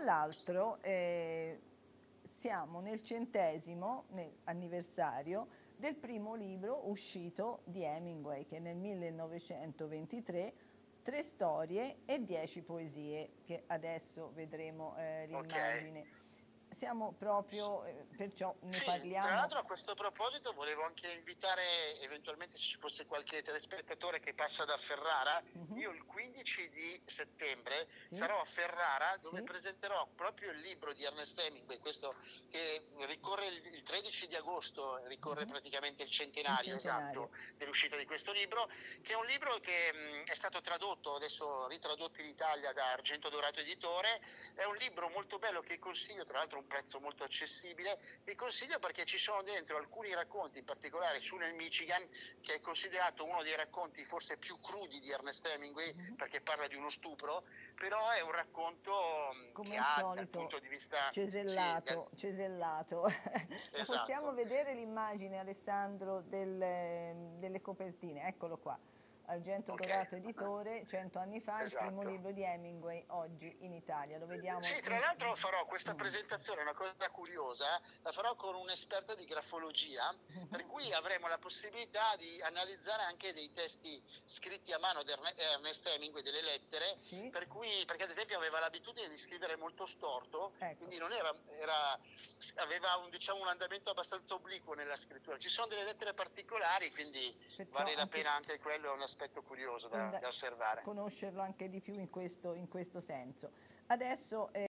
l'altro siamo nel 100° anniversario del primo libro uscito di Hemingway, che nel 1923, 3 storie e 10 poesie, che adesso vedremo Ok. l'immagine. Siamo proprio, perciò ne Sì, tra parliamo. l'altro a questo proposito volevo anche invitare eventualmente se ci fosse qualche telespettatore che passa da Ferrara. Mhm. Io il 15 di settembre Sì, sarò a Ferrara dove sì, presenterò proprio il libro di Ernest Hemingway, questo che ricorre il 13 di agosto, ricorre mhm. praticamente il Il centenario centenario. esatto dell'uscita di questo libro, che è un libro che è stato tradotto, adesso ritradotto in Italia da Argento Dorato Editore. È un libro molto bello che consiglio, tra l'altro a un prezzo molto accessibile. Vi consiglio perché ci sono dentro alcuni racconti, in particolare su nel Michigan, che è considerato uno dei racconti forse più crudi di Ernest Hemingway, Mhm. perché parla di uno stupro, però è un racconto Come che al ha dal punto solito, di vista... Sì, cesellato, cesellato. La possiamo esatto. vedere l'immagine, Alessandro, delle copertine? Eccolo qua. Argento Ok, Dorato Editore, 100 anni fa, il primo esatto. libro di Hemingway, oggi in Italia. Lo vediamo Sì, tra in... l'altro farò questa Mm. presentazione, una cosa curiosa, la farò con un esperto di grafologia, per Mhm. cui avremo la possibilità di analizzare anche dei testi scritti a mano da Ernest Hemingway, delle lettere, Sì, per cui, perché ad esempio aveva l'abitudine di scrivere molto storto, ecco, quindi non aveva diciamo, un andamento abbastanza obliquo nella scrittura. Ci sono delle lettere particolari, quindi perciò vale la anche pena anche quello, è un aspetto curioso da osservare. conoscerlo anche di più in questo senso. Adesso